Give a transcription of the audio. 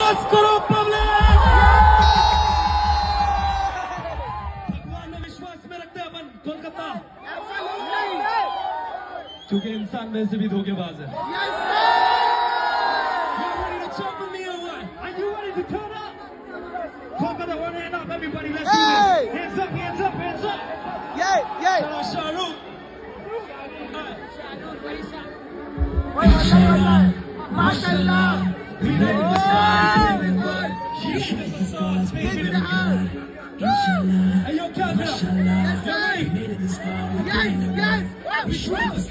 करो पब्लिक। भगवान में विश्वास में रखते हैं अपन कोलकाता, क्योंकि इंसान में से भी धोखेबाज है। Kolkata, one hand up, everybody, let's do this. Hands up, hands up, hands up. Yay, yay. Shout out Shahrukh. MashaAllah. We ready to start. Yes, baby. Hey, yo, Calvin. Yes, yes. We